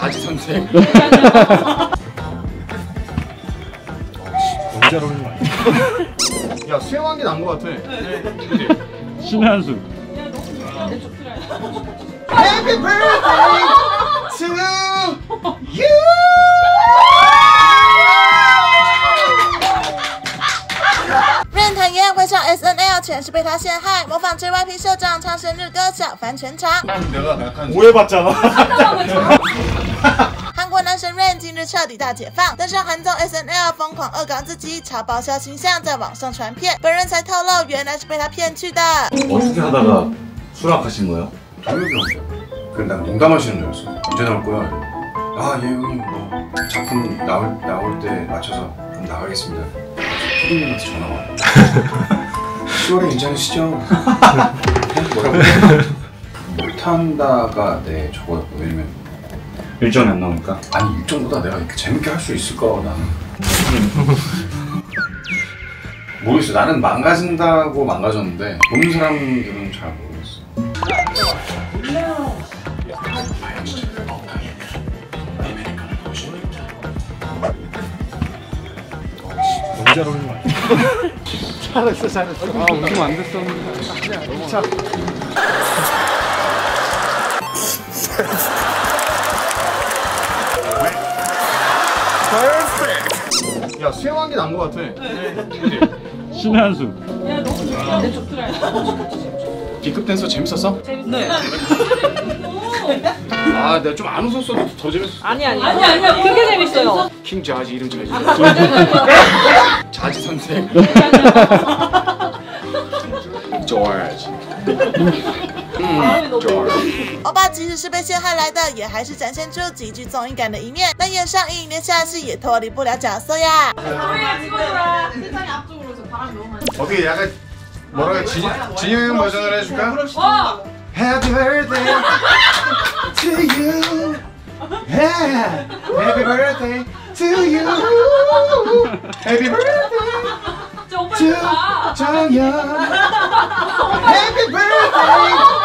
자지 선생. 너무 잘 어울리는 거 아니야? 야 수영한 게 나은 거 같아. 그치? 신의 한 수. Happy birthday to you. 任谈演会唱 SNL 全是被他陷害，模仿 JYP 社长唱生日歌小翻全场。 내가 약간 오해받잖아. 韩国男神 Rain 近日彻底大解放，登上韩综 SNL 疯狂恶搞自己，超爆笑形象在网上传遍，本人才透露原来是被他骗去的。 어떻게 하다가 수락하신 거예요? 동혁이 형. 그래 난 농담하시는 줄 알았어. 언제 나올 거야? 아 예 형님 뭐 작품 나올 때 맞춰서 그럼 나가겠습니다. 피디님한테 전화 와. 10월에 괜찮으시죠? 뭐라고? 못한다가 내 저거였고 왜냐면 일정이 안 나오니까? 아니 일정보다 내가 이렇게 재밌게 할 수 있을까 나는. 모르겠어. 나는 망가진다고 망가졌는데 보는 사람들은 잘 모르겠어. 너무 잘 어울리는 거 아니야? 잘했어. 아 웃으면 안 됐었는데. 자. 야 수영한 게 나은 거 같아. 그치? 신의 한 수. B급 댄서 재밌었어? 네. 아 내가 좀 안 웃었어도 더 재밌었어. 아니야. 그게 재밌어요. 킹 자지 이름 잘 지어. 자지 선생. 좋아야지. 좋아야지. 欧巴即使是被陷害来的，也还是展现出极具综艺感的一面。但演上映连下戏也脱离不了角色呀。 어떻게 약간 뭐라고 진영 버전을 해줄까? Happy birthday to you. Yeah. Happy birthday to you. Happy birthday to 정연. Happy birthday